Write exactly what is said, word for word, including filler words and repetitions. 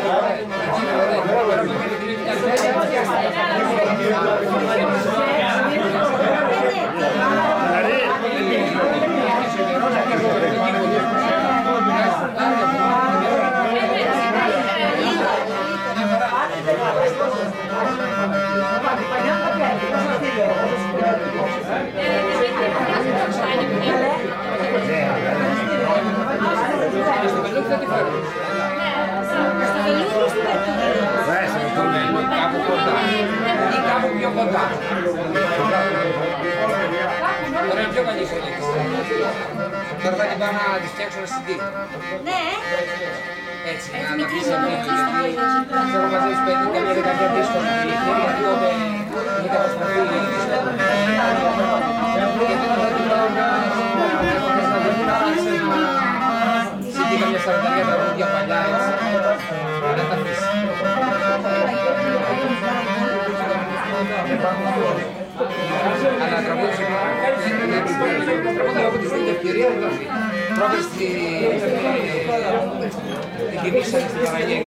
Κάπου κοντά ή κάπου πιο κοντά. Τώρα είναι πιο καλή σωλήξη. Τώρα θα την πάμε να τη φτιάξουμε στην τύχη. Ναι. Έτσι, να τα πεις από την τύχη. Ξέρω μαζέψει πέντε καμία δεκαετία δύσκολα. Η χέρια τότε είχε καταστραφεί δύσκολα. Και τώρα θα την πάμε να συντή καμιά σαρανταριά τραγούδια παλιά έτσι. Να τα πεις. Αλλά τραγούδισε τραγούδια από τη στιγμή ευκαιρία δεν το αφήνει. Πρόκειται στην τιμή σαν στην Καραγιέγη.